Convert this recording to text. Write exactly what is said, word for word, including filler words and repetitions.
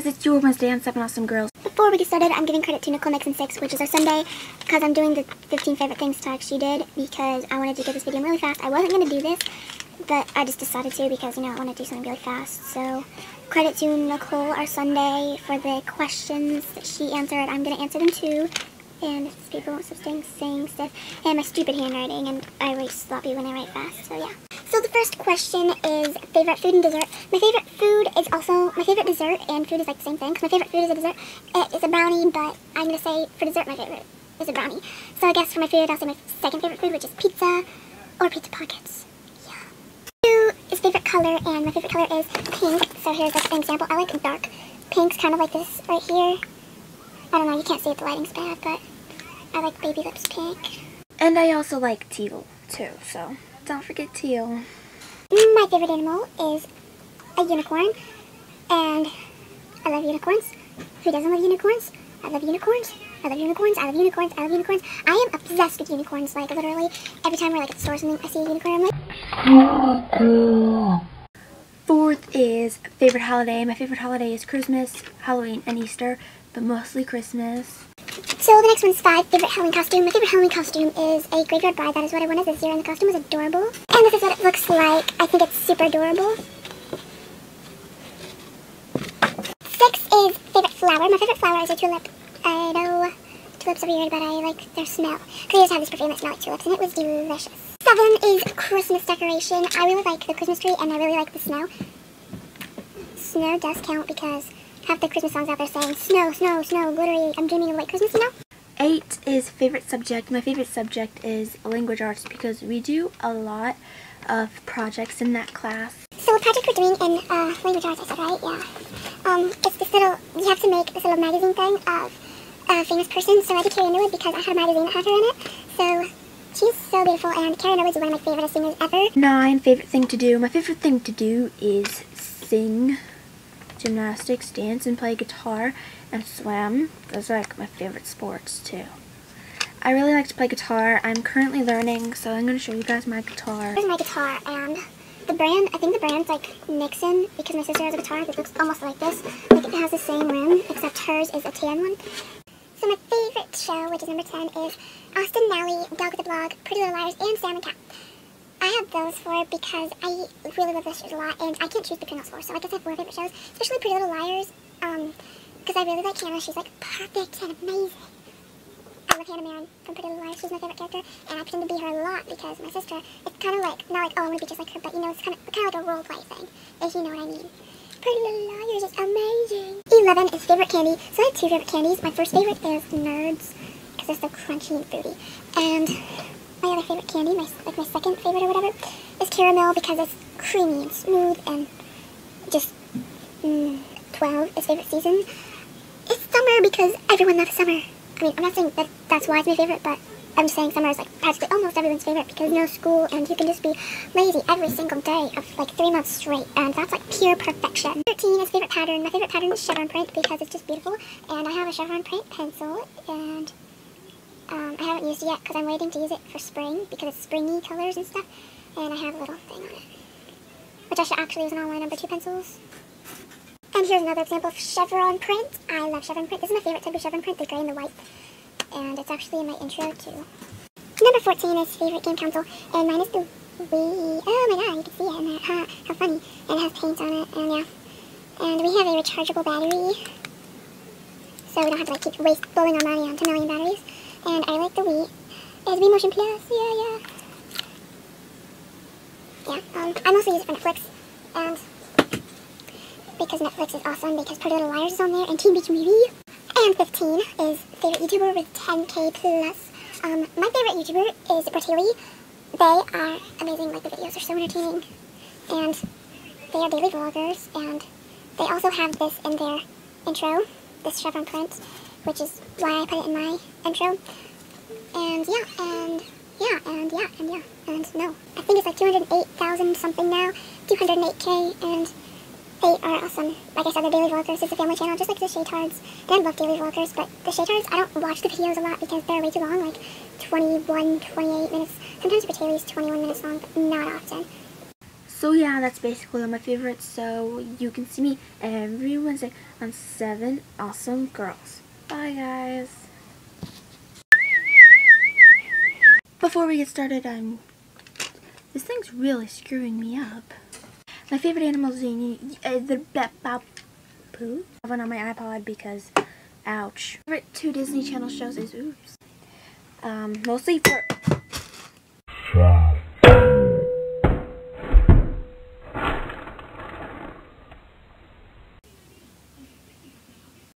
guys, it's your Wednesday on Seven Awesome Girls. Before we get started, I'm giving credit to Nicole Mix and Six, which is our Sunday, because I'm doing the fifteen favorite things Talk she did, because I wanted to get this video really fast. I wasn't going to do this, but I just decided to because, you know, I want to do something really fast. So, credit to Nicole, our Sunday, for the questions that she answered. I'm going to answer them too. And people won't stop saying, saying stuff. And my stupid handwriting, and I write sloppy when I write fast, so yeah. So the first question is favorite food and dessert. My favorite food is also, my favorite dessert and food is like the same thing, because my favorite food is a dessert. It is a brownie, but I'm going to say for dessert my favorite is a brownie. So I guess for my food, I'll say my second favorite food, which is pizza or pizza pockets. Yeah. Two is favorite color, and my favorite color is pink. So here's like an example. I like dark pinks, kind of like this right here. I don't know, you can't see it, the lighting's bad, but I like baby lips pink. And I also like teal, too, so don't forget teal. My favorite animal is a unicorn, and I love unicorns. Who doesn't love unicorns? I love unicorns. I love unicorns. I love unicorns. I love unicorns. I am obsessed with unicorns, like literally every time we're like at the store or something, I see a unicorn, I'm like... Fourth is favorite holiday. My favorite holiday is Christmas, Halloween, and Easter, but mostly Christmas. So the next one's five, favorite Halloween costume. My favorite Halloween costume is a graveyard bride. That is what I wanted this year, and the costume is adorable. And this is what it looks like. I think it's super adorable. Six is favorite flower. My favorite flower is a tulip. I know tulips are weird, but I like their smell. Because I just have this perfume that smells like tulips, and it was delicious. Seven is Christmas decoration. I really like the Christmas tree, and I really like the snow. Snow does count because half the Christmas songs out there saying snow, snow, snow, glittery, I'm dreaming of white Christmas, you know? Eight is favorite subject. My favorite subject is language arts because we do a lot of projects in that class. So a project we're doing in uh, language arts, I said, right? Yeah. Um, it's this little, you have to make this little magazine thing of a famous person. So I did Carrie Underwood because I had a magazine that had her in it. So she's so beautiful, and Carrie Underwood is one of my favorite singers ever. Nine, favorite thing to do. My favorite thing to do is sing, gymnastics, dance, and play guitar, and swim. Those are like my favorite sports too. I really like to play guitar. I'm currently learning, so I'm going to show you guys my guitar. Here's my guitar, and the brand, I think the brand's like Nixon, because my sister has a guitar that looks almost like this. Like it has the same rim, except hers is a tan one. So my favorite show, which is number ten, is Austin Nally, Dog with a Blog, Pretty Little Liars, and Sam and Cat. I have those four because I really love those shows a lot, and I can't choose between those four, so I guess I have four favorite shows, especially Pretty Little Liars, um, because I really like Hannah. She's like perfect and amazing. I love Hannah Marin from Pretty Little Liars. She's my favorite character, and I pretend to be her a lot because my sister, it's kind of like, not like, oh, I want to be just like her, but you know, it's kind of kind of like a role play thing, if you know what I mean. Pretty Little Liars is amazing. eleven is favorite candy. So I have two favorite candies. My first favorite is Nerds, because they're so crunchy and fruity, and my other favorite candy, my, like my second favorite or whatever, is caramel because it's creamy and smooth and just, mm, twelve is favorite season. It's summer because everyone loves summer. I mean, I'm not saying that that's why it's my favorite, but I'm just saying summer is like practically almost everyone's favorite because no school and you can just be lazy every single day of like three months straight, and that's like pure perfection. thirteen is favorite pattern. My favorite pattern is chevron print because it's just beautiful, and I have a chevron print pencil, and Um, I haven't used it yet because I'm waiting to use it for spring because it's springy colors and stuff, and I have a little thing on it, which I should actually use on all my number two pencils. And here's another example of chevron print. I love chevron print. This is my favorite type of chevron print, the gray and the white, and it's actually in my intro too. Number fourteen is favorite game console, and mine is the Wii. Oh my god, you can see it in there. Ha, how funny. And it has paint on it, and yeah. And we have a rechargeable battery, so we don't have to like keep waste blowing our money onto million batteries. And I like the Wii. It's Wii Motion Plus, yeah, yeah. Yeah, um, I mostly use it for Netflix, and because Netflix is awesome, because Pretty Little Liars is on there, and Teen Beach Movie. And fifteen is favorite YouTuber with ten K plus. Um, my favorite YouTuber is Bertilli. They are amazing, like the videos are so entertaining, and they are daily vloggers, and they also have this in their intro, this chevron print, which is why I put it in my intro. And yeah, and yeah, and yeah, and yeah, and no. I think it's like two hundred eight thousand something now, two hundred eight K, and they are awesome. Like I said, they're daily vloggers. It's a family channel, just like the Shaytards. And I love daily vloggers, but the Shaytards, I don't watch the videos a lot because they're way too long, like twenty-one, twenty-eight minutes. Sometimes Bertilli's twenty-one minutes long, but not often. So yeah, that's basically all my favorites. So you can see me every Wednesday on Seven Awesome Girls. Bye guys. Before we get started, I'm this thing's really screwing me up. My favorite animal is uh, the poo. I have one on my iPod because, ouch. Favorite two Disney Channel shows is oops. Um, mostly for